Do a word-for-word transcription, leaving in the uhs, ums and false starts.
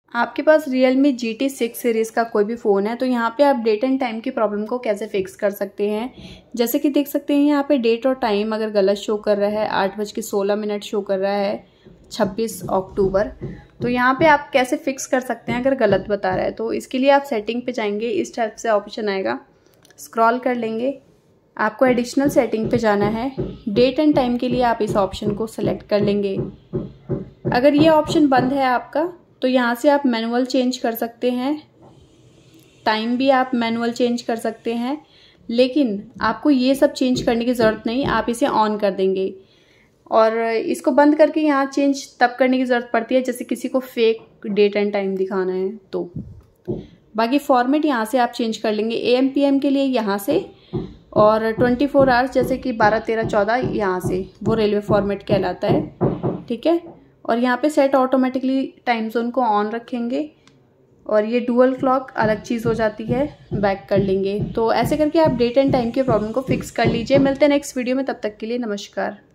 आपके पास Realme G T six series का कोई भी फ़ोन है तो यहाँ पे आप डेट एंड टाइम की प्रॉब्लम को कैसे फिक्स कर सकते हैं। जैसे कि देख सकते हैं यहाँ पे डेट और टाइम अगर गलत शो कर रहा है, आठ बज के सोलह मिनट शो कर रहा है छब्बीस अक्टूबर, तो यहाँ पे आप कैसे फिक्स कर सकते हैं अगर गलत बता रहा है। तो इसके लिए आप सेटिंग पे जाएंगे, इस टाइप से ऑप्शन आएगा, स्क्रॉल कर लेंगे, आपको एडिशनल सेटिंग पे जाना है। डेट एंड टाइम के लिए आप इस ऑप्शन को सेलेक्ट कर लेंगे। अगर ये ऑप्शन बंद है आपका तो यहाँ से आप मैनुअल चेंज कर सकते हैं, टाइम भी आप मैनुअल चेंज कर सकते हैं, लेकिन आपको ये सब चेंज करने की ज़रूरत नहीं, आप इसे ऑन कर देंगे। और इसको बंद करके यहाँ चेंज तब करने की ज़रूरत पड़ती है जैसे किसी को फेक डेट एंड टाइम दिखाना है तो। बाकी फॉर्मेट यहाँ से आप चेंज कर लेंगे, ए एम पी एम के लिए यहाँ से, और ट्वेंटी फोर आवर्स जैसे कि बारह तेरह चौदह यहाँ से, वो रेलवे फॉर्मेट कहलाता है, ठीक है। और यहाँ पे सेट ऑटोमेटिकली टाइम जोन को ऑन रखेंगे और ये डुअल क्लॉक अलग चीज़ हो जाती है, बैक कर लेंगे। तो ऐसे करके आप डेट एंड टाइम के प्रॉब्लम को फिक्स कर लीजिए। मिलते हैं नेक्स्ट वीडियो में, तब तक के लिए नमस्कार।